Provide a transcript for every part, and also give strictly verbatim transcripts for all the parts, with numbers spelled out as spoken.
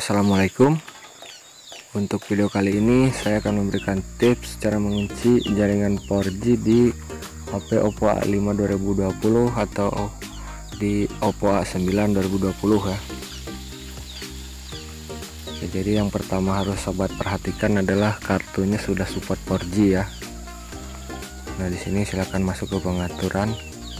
Assalamualaikum. Untuk video kali ini saya akan memberikan tips cara mengunci jaringan empat G di H P Oppo A lima dua ribu dua puluh atau di Oppo A sembilan dua ribu dua puluh ya. Oke, jadi yang pertama harus sobat perhatikan adalah kartunya sudah support empat G ya. Nah, di sini silahkan masuk ke pengaturan.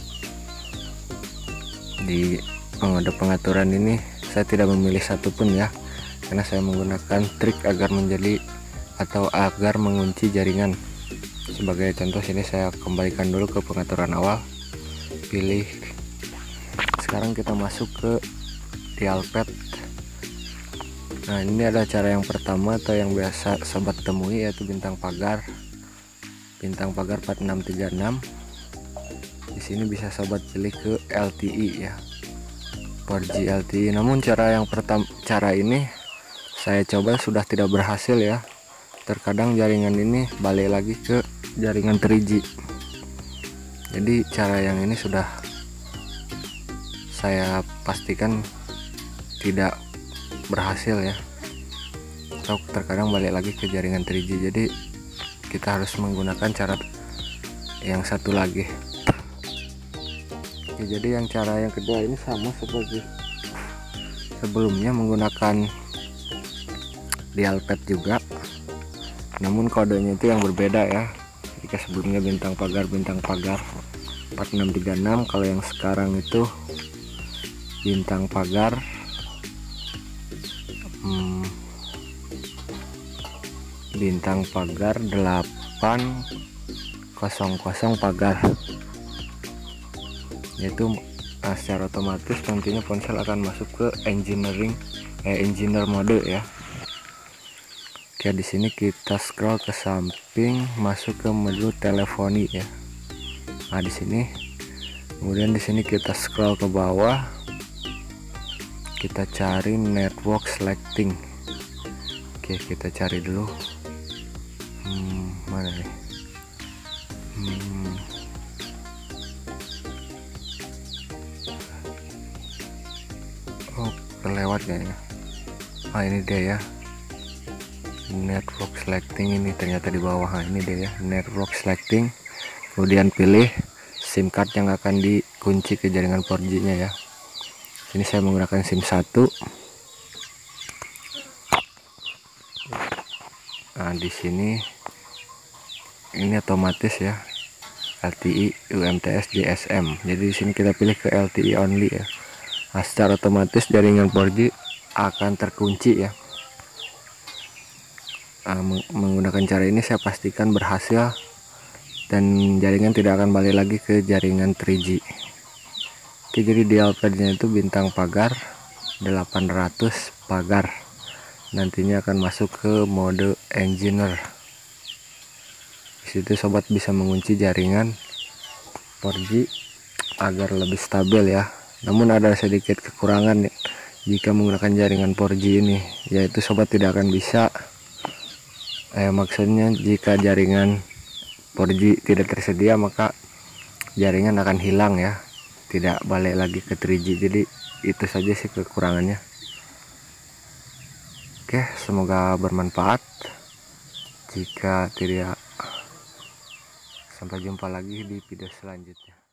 Di mode pengaturan ini saya tidak memilih satupun ya, karena saya menggunakan trik agar menjadi atau agar mengunci jaringan. Sebagai contoh, sini saya kembalikan dulu ke pengaturan awal, pilih. Sekarang kita masuk ke dialpad. Nah, ini ada cara yang pertama atau yang biasa sobat temui, yaitu bintang pagar bintang pagar empat enam tiga enam. Di sini bisa sobat pilih ke L T E ya, empat G L T E. Namun cara yang pertama cara ini saya coba sudah tidak berhasil ya. Terkadang jaringan ini balik lagi ke jaringan tiga G. Jadi cara yang ini sudah saya pastikan tidak berhasil ya, atau terkadang balik lagi ke jaringan tiga G. Jadi kita harus menggunakan cara yang satu lagi. Oke, jadi yang cara yang kedua ini sama seperti sebelumnya, menggunakan dialpad juga, namun kodenya itu yang berbeda ya. Jika sebelumnya bintang pagar bintang pagar empat enam tiga enam, kalau yang sekarang itu bintang pagar hmm, bintang pagar delapan nol nol pagar, yaitu uh, secara otomatis nantinya ponsel akan masuk ke engineering eh, engineer mode ya. Oke, di sini kita scroll ke samping, masuk ke menu teleponi ya. Nah, di sini kemudian di sini kita scroll ke bawah, kita cari network selecting. Oke, kita cari dulu hmm, mana nih hmm, oh kelewat kayaknya. Ah, ini dia ya, network selecting. Ini ternyata di bawah. Nah, ini dia ya, network selecting. Kemudian pilih SIM card yang akan dikunci ke jaringan empat G nya ya. Ini saya menggunakan SIM satu. Nah, di sini ini otomatis ya, L T E, U M T S, G S M. Jadi di sini kita pilih ke L T E only ya. Nah, secara otomatis jaringan empat G akan terkunci ya. Nah, menggunakan cara ini saya pastikan berhasil dan jaringan tidak akan balik lagi ke jaringan tiga G. Oke, jadi dialpadnya itu bintang pagar delapan ratus pagar, nantinya akan masuk ke mode engineer. Disitu sobat bisa mengunci jaringan empat G agar lebih stabil ya. Namun ada sedikit kekurangan jika menggunakan jaringan empat G ini, yaitu sobat tidak akan bisa eh, maksudnya jika jaringan empat G tidak tersedia, maka jaringan akan hilang ya, tidak balik lagi ke tiga G. Jadi itu saja sih kekurangannya. Oke, semoga bermanfaat. Jika tidak, sampai jumpa lagi di video selanjutnya.